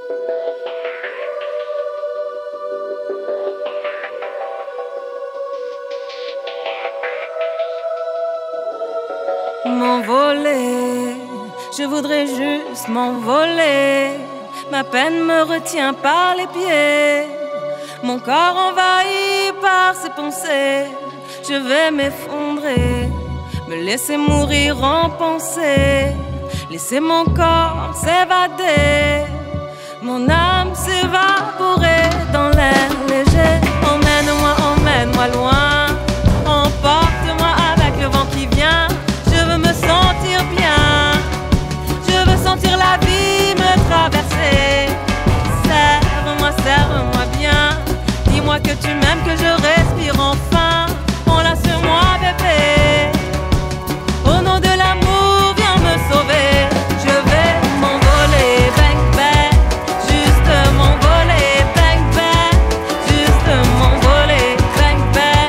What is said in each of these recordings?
M'envoler, je voudrais juste m'envoler. Ma peine me retient par les pieds. Mon corps envahi par ces pensées. Je vais m'effondrer, me laisser mourir en pensée. Laisser mon corps s'évader, mon âme s'évaporer dans l'air léger. Emmène-moi, emmène-moi loin. Emporte-moi avec le vent qui vient. Je veux me sentir bien. Je veux sentir la vie me traverser. Serre-moi, serre-moi bien. Dis-moi que tu m'aimes, que je respire enfin. Enlace-moi, bébé. Au nom de l'amour, viens me sauver. Je vais m'envoler, bang bang. Juste m'envoler, bang bang. Juste m'envoler, bang bang.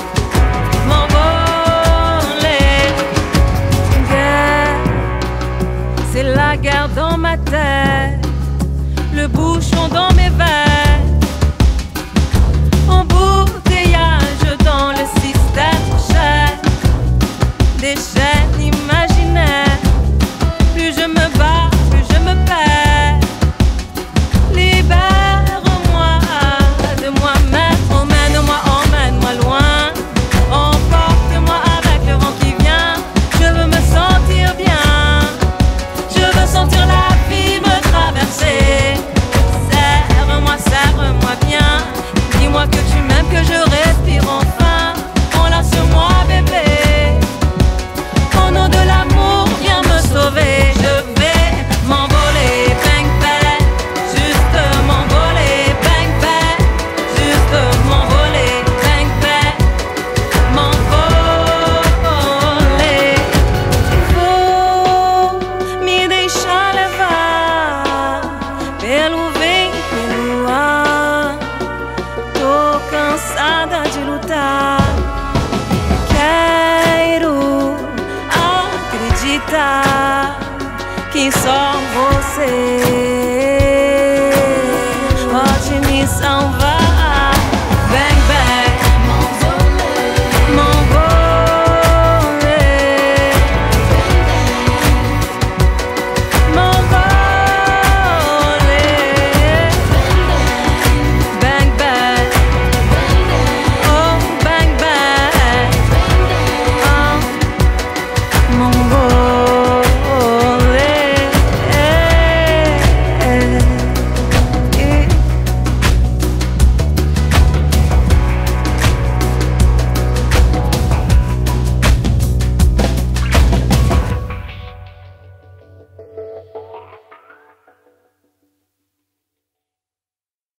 M'envoler. Guerre, c'est la guerre dans ma tête. Le bouchon dans mes veines. Embouteillage dans le système cher. Des chaînes imaginaires. Plus je me bats, plus je me perds. Libère-moi de moi-même. Emmène-moi, emmène-moi loin. Emporte-moi avec le vent qui vient. Je veux me sentir bien. Je veux sentir la vie me traverser. Serre-moi, serre-moi bien. Dis-moi que tu m'aimes, que je respire enfin. Enlace-moi, bébé. Au nom de l'amour, viens me sauver. Je vais m'envoler, bang bang. Juste m'envoler, bang bang. Juste m'envoler, bang bang. M'envoler. Vou me deixar levar pelo vento e no ar. Tô cansada de lutar. Quero acreditar que só você pode me salvar.